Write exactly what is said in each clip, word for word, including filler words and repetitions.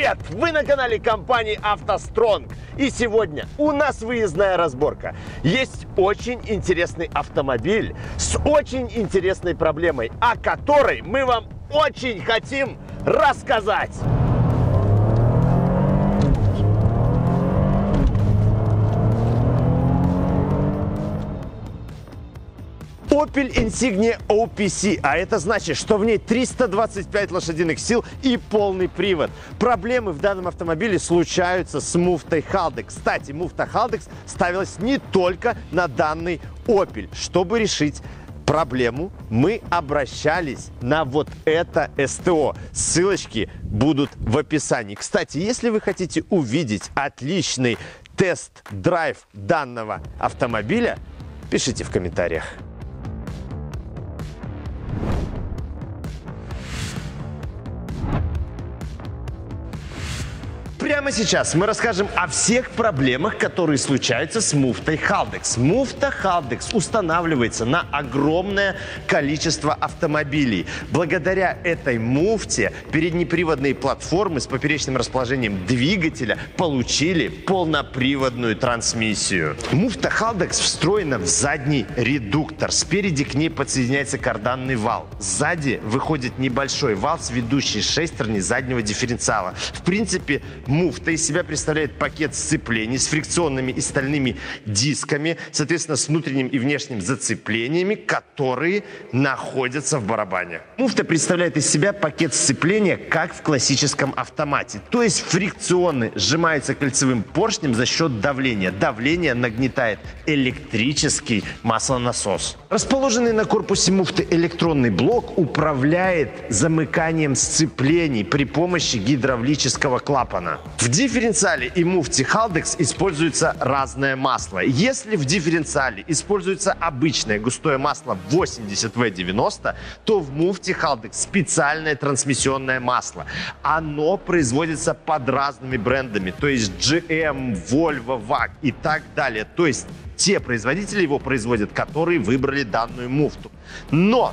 Привет! Вы на канале компании «АвтоСтронг». И сегодня у нас выездная разборка. Есть очень интересный автомобиль с очень интересной проблемой, о которой мы вам очень хотим рассказать. Opel Insignia о пи си, а это значит, что в ней триста двадцать пять лошадиных сил и полный привод. Проблемы в данном автомобиле случаются с муфтой Haldex. Кстати, муфта Haldex ставилась не только на данный Opel. Чтобы решить проблему, мы обращались на вот это эс тэ о. Ссылочки будут в описании. Кстати, если вы хотите увидеть отличный тест-драйв данного автомобиля, пишите в комментариях. Прямо сейчас мы расскажем о всех проблемах, которые случаются с муфтой Haldex. Муфта Haldex устанавливается на огромное количество автомобилей. Благодаря этой муфте переднеприводные платформы с поперечным расположением двигателя получили полноприводную трансмиссию. Муфта Haldex встроена в задний редуктор. Спереди к ней подсоединяется карданный вал. Сзади выходит небольшой вал с ведущей шестерней заднего дифференциала. В принципе, муфта из себя представляет пакет сцеплений с фрикционными и стальными дисками, соответственно, с внутренним и внешним зацеплениями, которые находятся в барабане. Муфта представляет из себя пакет сцепления, как в классическом автомате. То есть фрикционы сжимаются кольцевым поршнем за счет давления. Давление нагнетает электрический маслонасос. Расположенный на корпусе муфты электронный блок управляет замыканием сцеплений при помощи гидравлического клапана. В дифференциале и муфте Haldex используется разное масло. Если в дифференциале используется обычное густое масло восемьдесят вэ девяносто, то в муфте Haldex специальное трансмиссионное масло. Оно производится под разными брендами, то есть джи эм, Volvo, вак и так далее. То есть те производители его производят, которые выбрали данную муфту. Но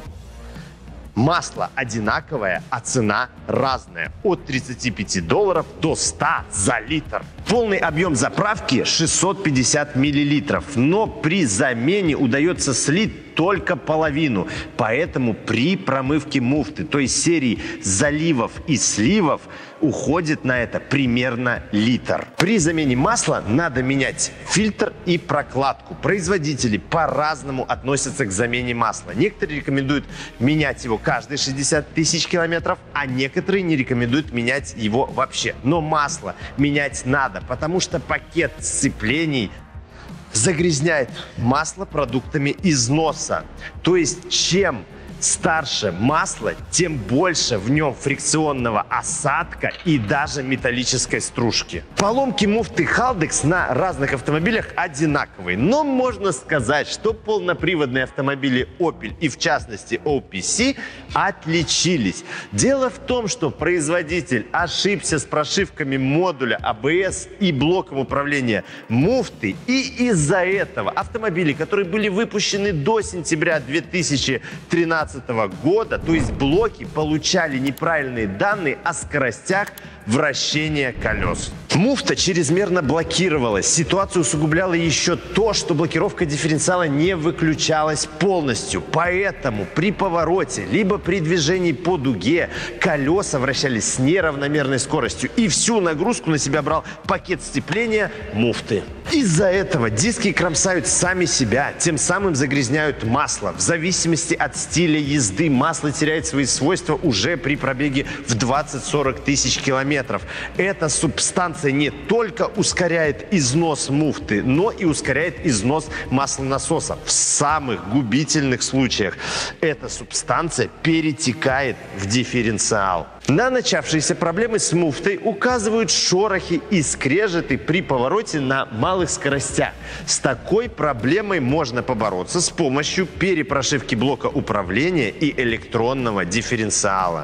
масло одинаковое, а цена разная. От тридцати пяти долларов до ста за литр. Полный объем заправки шестьсот пятьдесят миллилитров. Но при замене удается слить только половину. Поэтому при промывке муфты, то есть серии заливов и сливов, уходит на это примерно литр. При замене масла надо менять фильтр и прокладку. Производители по-разному относятся к замене масла. Некоторые рекомендуют менять его каждые шестьдесят тысяч километров, а некоторые не рекомендуют менять его вообще. Но масло менять надо, потому что пакет сцеплений загрязняет масло продуктами износа. То есть чем старше масло, тем больше в нем фрикционного осадка и даже металлической стружки. Поломки муфты Haldex на разных автомобилях одинаковые, но можно сказать, что полноприводные автомобили Opel и в частности о пи си отличились. Дело в том, что производитель ошибся с прошивками модуля а бэ эс и блоком управления муфты, и из-за этого автомобили, которые были выпущены до сентября две тысячи тринадцатого года, то есть блоки, получали неправильные данные о скоростях вращения колес. Муфта чрезмерно блокировалась. Ситуацию усугубляло еще то, что блокировка дифференциала не выключалась полностью. Поэтому при повороте, либо при движении по дуге, колеса вращались с неравномерной скоростью, и всю нагрузку на себя брал пакет сцепления муфты. Из-за этого диски кромсают сами себя, тем самым загрязняют масло. В зависимости от стиля езды масло теряет свои свойства уже при пробеге в двадцать-сорок тысяч километров. Эта субстанция не только ускоряет износ муфты, но и ускоряет износ маслонасоса. В самых губительных случаях эта субстанция перетекает в дифференциал. На начавшиеся проблемы с муфтой указывают шорохи и скрежеты при повороте на малых скоростях. С такой проблемой можно побороться с помощью перепрошивки блока управления и электронного дифференциала.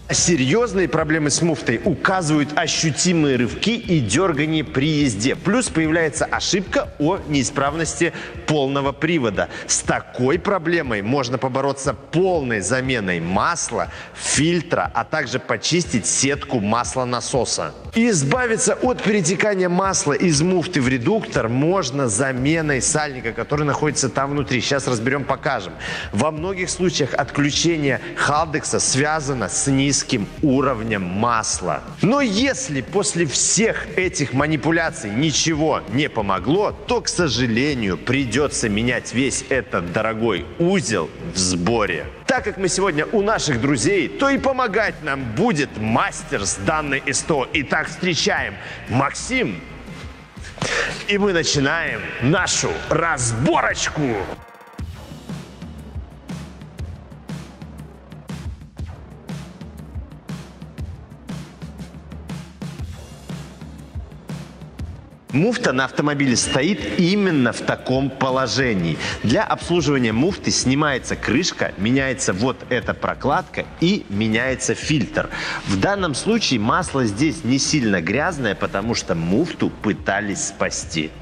Серьезные проблемы с муфтой указывают ощутимые рывки и дергание при езде. Плюс появляется ошибка о неисправности полного привода. С такой проблемой можно побороться полной заменой масла, фильтра, а также почистить сетку маслонасоса. Избавиться от перетекания масла из муфты в редуктор можно заменой сальника, который находится там внутри. Сейчас разберем, покажем. Во многих случаях отключение халдекса связано с низким уровнем масла. Но если после всех этих манипуляций ничего не помогло, то, к сожалению, придется менять весь этот дорогой узел в сборе. Так как мы сегодня у наших друзей, то и помогать нам будет мастер с данной СТО. Итак, встречаем Максим. И мы начинаем нашу разборочку. Муфта на автомобиле стоит именно в таком положении. Для обслуживания муфты снимается крышка, меняется вот эта прокладка и меняется фильтр. В данном случае масло здесь не сильно грязное, потому что муфту пытались спасти.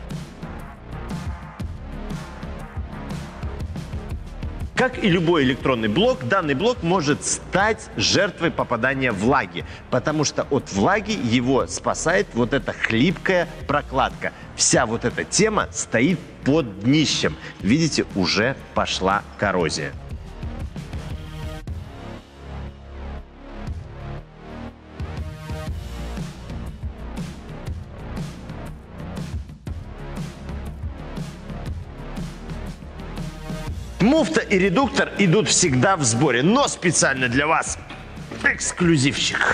Как и любой электронный блок, данный блок может стать жертвой попадания влаги, потому что от влаги его спасает вот эта хлипкая прокладка. Вся вот эта тема стоит под днищем. Видите, уже пошла коррозия. Муфта и редуктор идут всегда в сборе, но специально для вас эксклюзивчик.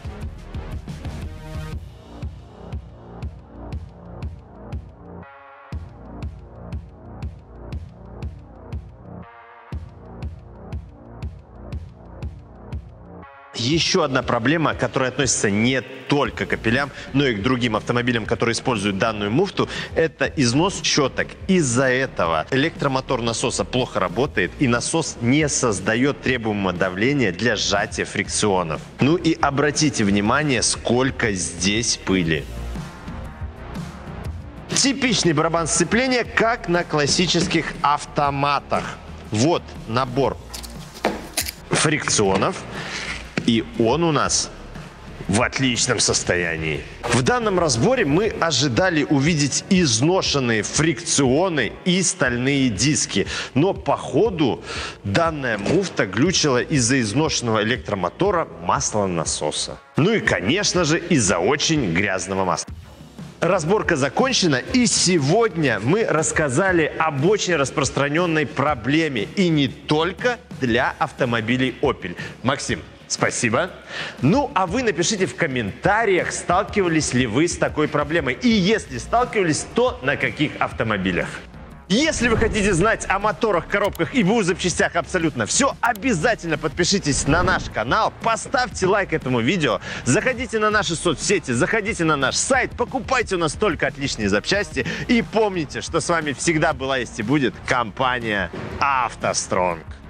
Еще одна проблема, которая относится не только к Opel, но и к другим автомобилям, которые используют данную муфту, это износ щеток. Из-за этого электромотор насоса плохо работает, и насос не создает требуемого давления для сжатия фрикционов. Ну и обратите внимание, сколько здесь пыли. Типичный барабан сцепления, как на классических автоматах. Вот набор фрикционов. И он у нас в отличном состоянии. В данном разборе мы ожидали увидеть изношенные фрикционы и стальные диски. Но по ходу данная муфта глючила из-за изношенного электромотора маслонасоса. Ну и, конечно же, из-за очень грязного масла. Разборка закончена, и сегодня мы рассказали об очень распространенной проблеме. И не только для автомобилей Opel. Максим, спасибо. Ну, а вы напишите в комментариях, сталкивались ли вы с такой проблемой. И если сталкивались, то на каких автомобилях. Если вы хотите знать о моторах, коробках и БУ запчастях абсолютно все, обязательно подпишитесь на наш канал, поставьте лайк этому видео, заходите на наши соцсети, заходите на наш сайт, покупайте у нас только отличные запчасти. И помните, что с вами всегда была, есть и будет компания «АвтоСтронг».